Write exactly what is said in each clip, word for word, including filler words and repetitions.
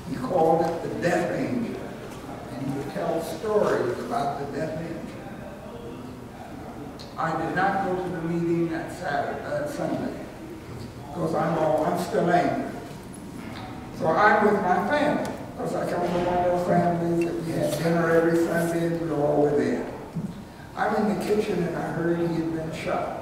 He called it the Death Angel, and he would tell stories about the Death Angel. I did not go to the meeting that Saturday, that Sunday, because I'm all, I'm still angry. So I'm with my family, because I come from one of those families that we had dinner every Sunday and we were all there. I'm in the kitchen and I heard he had been shot.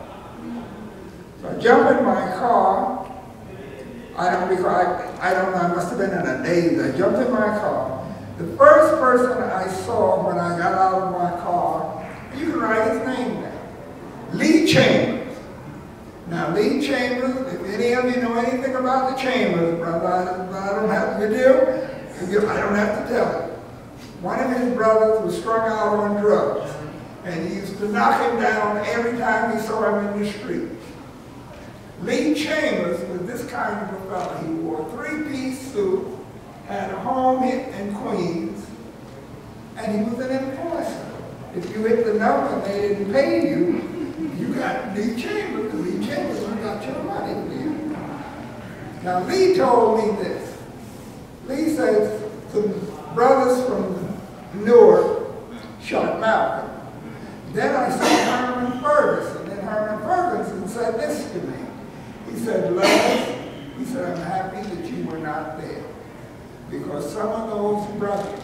So I jump in my car. I don't recall, I, I don't know, I must have been in a daze. I jumped in my car. The first person I saw when I got out of my car, you can write his name down, Lee Chambers. Now, Lee Chambers, if any of you know anything about the Chambers, brother, I, I don't have to do, I don't have to tell you. One of his brothers was strung out on drugs, and he used to knock him down every time he saw him in the street. Lee Chambers was this kind of a fellow. He wore a three-piece suit, had a home hit in Queens, and he was an enforcer. If you hit the number and they didn't pay you, you got Lee Chambers, and Lee Chambers got your money for you. Now, Lee told me this. Lee says some brothers from Newark shot Malcolm. Then I saw Herman Ferguson, and Herman Ferguson said this to me. He said, Les, he said, I'm happy that you were not there, because some of those brothers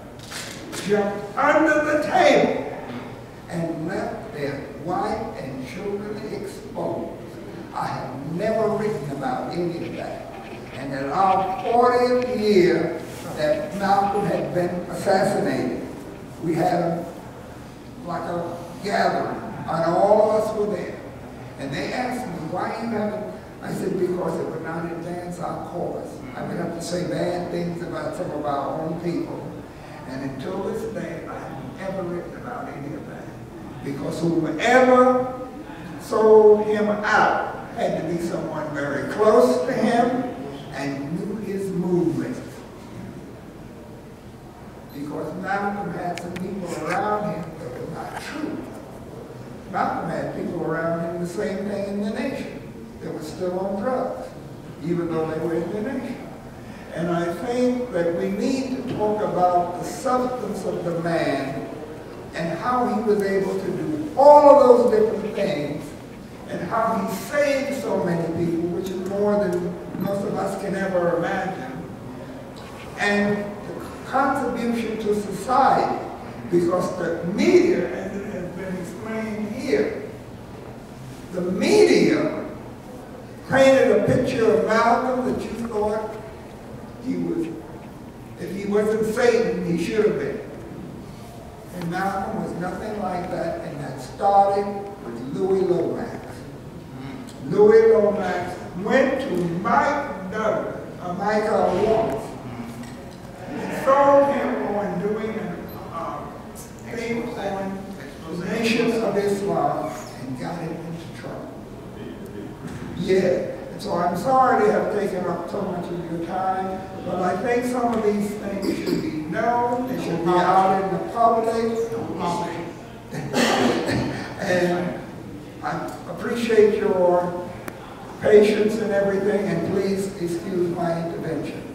jumped under the table and left their wife and children exposed. I have never written about any of that. And in our fortieth year that Malcolm had been assassinated, we had a, like a gathering, and all of us were there. And they asked me, why you haven't? I said, because it would not advance our cause. I would have to say bad things about some of our own people. And until this day, I haven't ever written about any of that. Because whoever sold him out had to be someone very close to him and knew his movements. Because Malcolm had some people around him that were not true. Malcolm had people around him the same thing in the nation. They were still on drugs, even though they were in the nation. And I think that we need to talk about the substance of the man and how he was able to do all of those different things and how he saved so many people, which is more than most of us can ever imagine. And the contribution to society, because the media, as it has been explained here, the media painted a picture of Malcolm that you thought he was, if he wasn't Satan, he should have been. And Malcolm was nothing like that, and that started with Louis Lomax. Mm-hmm. Louis Lomax went to Mike Douglas, uh, Michael Wallace, and sold him on doing a uh, thing on the Nation of Islam and got him into trouble. Yeah, and so I'm sorry to have taken up so much of your time, but I think some of these things should be known, they should be out in the public, and I appreciate your patience and everything, and please excuse my intervention.